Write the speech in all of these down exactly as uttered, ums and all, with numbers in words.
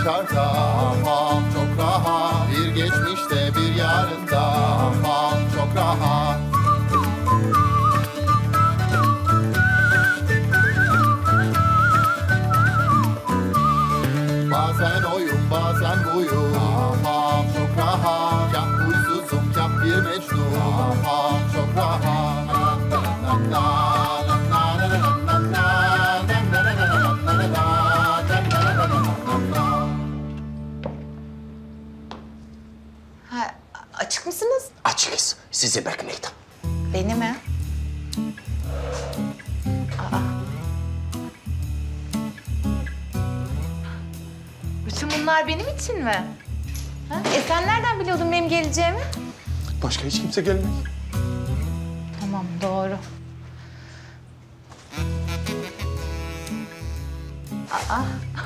yukarıda. Kafam çok rahat. Bir geçmişte bir yarında. Kafam çok rahat. Bazen oyun, bazen buyum. Kafam çok rahat. Kah huysuzum, kah bir mecnun. Kafam çok rahat. Ha, açık mısınız? Açıkız. Sizi bekleydim. Beni mi? Aa. Bütün bunlar benim için mi? Ha? E sen nereden biliyordun benim geleceğimi? Başka hiç kimse gelmedi. Tamam, doğru. Aa.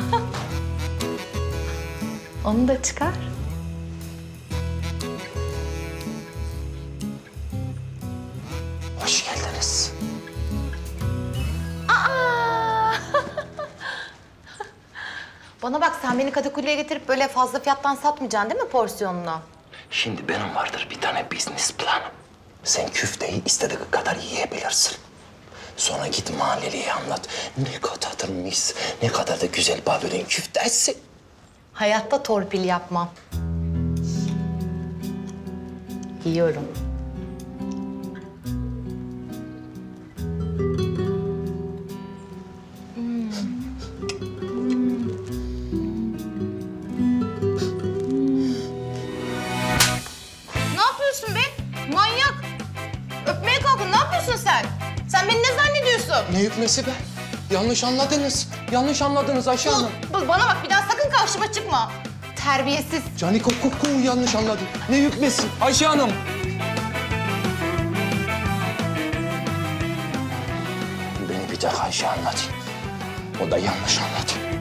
Onu da çıkar. Hoş geldiniz. Aa! Bana bak, sen beni Kadıköy'e getirip böyle fazla fiyattan satmayacaksın değil mi porsiyonunu? Şimdi benim vardır bir tane business planım. Sen küfteyi istediğin kadar yiyebilirsin. Sonra git mahalleliye anlat. Ne kadardır mis, ne kadar da güzel Babür'ün küftesi. Hayatta torpil yapmam. Yiyorum. Hmm. Ne yapıyorsun be? Manyak! Öpmeye kalkın, ne yapıyorsun sen? Sen beni ne zannediyorsun? Ne hükmesi be? Yanlış anladınız. Yanlış anladınız Ayşe Hanım. Bu, bu, bana bak, bir daha sakın karşıma çıkma. Terbiyesiz. Cani kokuku yanlış anladı. Ne hükmesi? Ayşe Hanım. Beni bir tek Ayşe anladı. O da yanlış anladı.